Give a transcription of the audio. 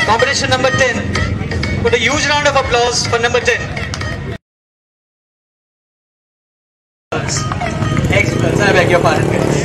Combination number 10. Put a huge round of applause for number 10. Experts, I beg your pardon, guys.